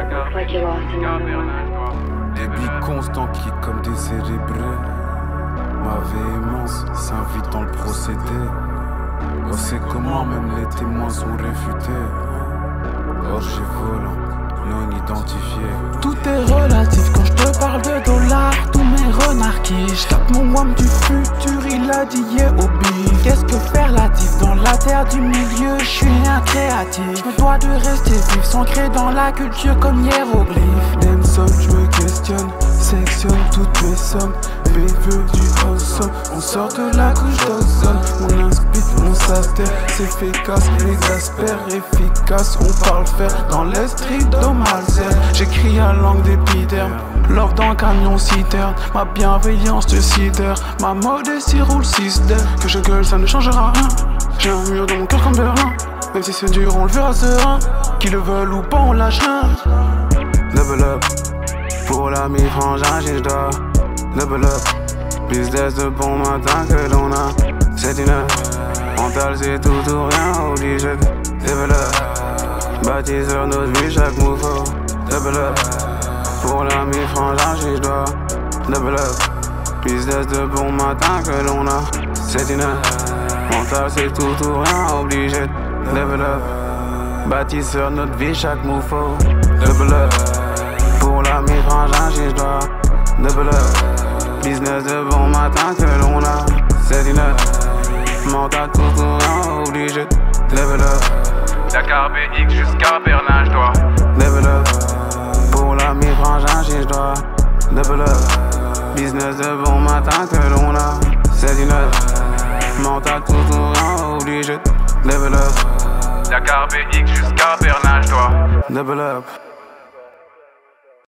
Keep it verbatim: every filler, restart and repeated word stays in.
Débit constant qui comme des cérébrés. Ma véhémence s'invite dans le procédé. On sait comment même les témoins sont réfutés. Orgie volant, non identifié. Tout est relatif quand je te parle de dollars. Tous mes renards qui j'tape mon wam du futur, il a dit yeah au bif. Qu'est-ce que faire latif dans la terre du milieu? Je suis un créatif. Je me dois de rester vif, s'ancrer dans la culture comme hiéroglyphe. Dem somme, je me questionne, sectionne toutes mes sommes. B veut du awesome, on sort de la couche d'ozone. On inspire, on s'altère, c'est efficace, exaspère, efficace. On parle faire dans les streets d'Omalzer. J'écris à langue d'épiderme, love dans camion citerne. Ma bienveillance de cider, ma modestie roule six d. Que je gueule, ça ne changera rien. J'ai un mur dans mon cœur comme Berlin. Même si c'est dur, on le verra serein. Qui le veulent ou pas, on lâche rien. Level up, pour la mi-frangin, j'ai j'dois level up, business de bon matin que l'on a. C'est une heure, mental c'est tout ou rien, obligé de level up. Bâtisseur notre vie, chaque move faut level up. Pour la mi-frangin, j'ai j'dois level up, business de bon matin que l'on a. C'est une heure, mental c'est tout ou rien, obligé de level up. Bâtisseur notre vie, chaque move faut level up. Pour la mi-frangin, j'ai j'dois level up, business de bon matin que l'on a. C'est une heure, mental tout courant, obligé de level up. Dakar B X jusqu'à Berlin, j'dois level up. Pour la mi-frangin, j'ai j'dois level up, business de bon matin que l'on a. C'est une heure, mental tout courant, obligé de level up. Dakar B X jusqu'à Berlin, j'dois level up.